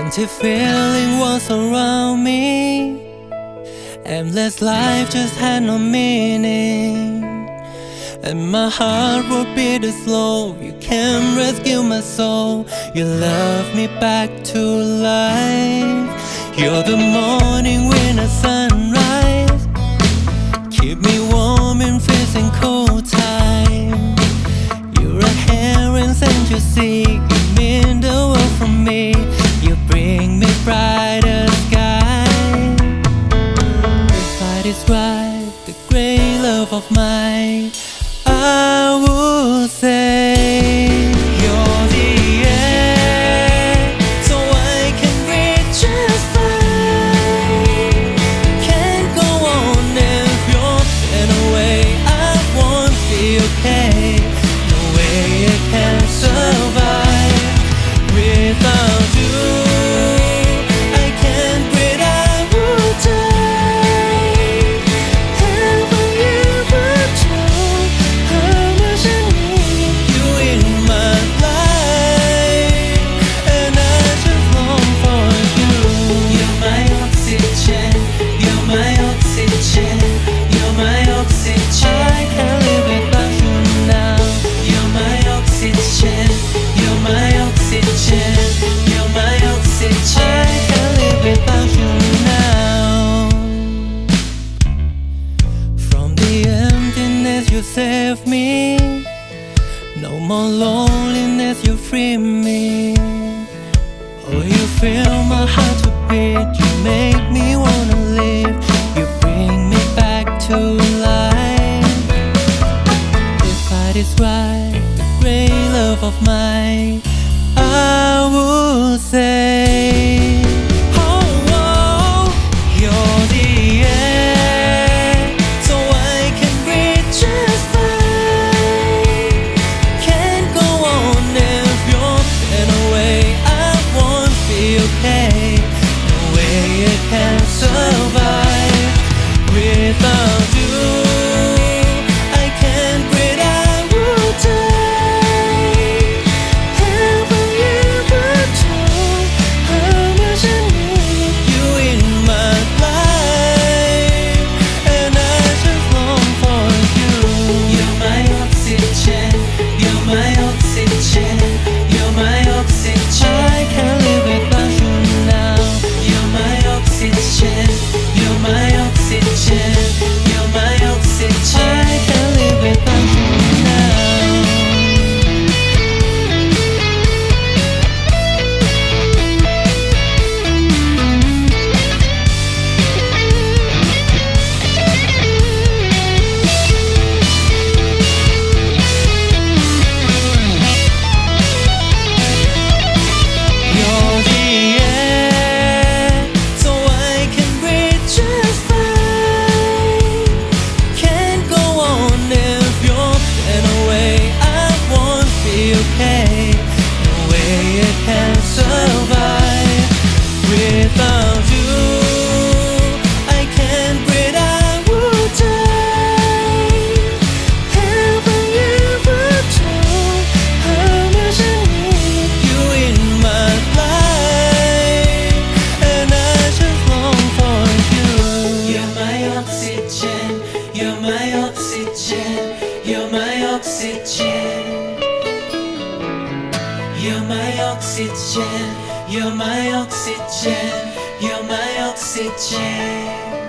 Empty feeling was around me. Endless life just had no meaning, and my heart would beat slow. You can't rescue my soul. You love me back to life. You're the morning when the sunrise, keep me warm in freezing cold time. You're a heron sent to sea, you mean the world from me. You bring me brighter sky. If I describe the great love of mine, I would say you're the air, so I can breathe just fine. Can't go on if you're in a way. I won't be okay. No way I can survive without you. I can't breathe, I would die. Haven't you ever told how much I need you in my life? And I just long for you. You're my oxygen, you're my oxygen, you're my oxygen. I can't live without you now. You're my oxygen, you're my oxygen, you're my oxygen. I can't live without you now. From the emptiness you save me. No more loneliness, you free me. Oh, you fill my heart to beat. You make me wanna live. You bring me back to life. If I describe the great love of mine, I would say, oh, oh, you're the air, so I can breathe just fine. Can't go on if you're in a way. I won't be okay. No way I can survive without you. I can't breathe, I would die. Haven't you ever told how much I need you in my life? And I just long for you. You're my oxygen, you're my oxygen, you're my oxygen. I can't live without you now. You're my oxygen, you're my oxygen, you're my oxygen. I can't live without you now. You're the air, so I can breathe just fine. Can't go on if you're in a way. I won't be okay. No way I can survive without you. I can't breathe, I would die. Haven't you ever told how much I need you in my life? And I just long for you. You're my oxygen, you're my oxygen, you're my oxygen. You're my oxygen, you're my oxygen, you're my oxygen.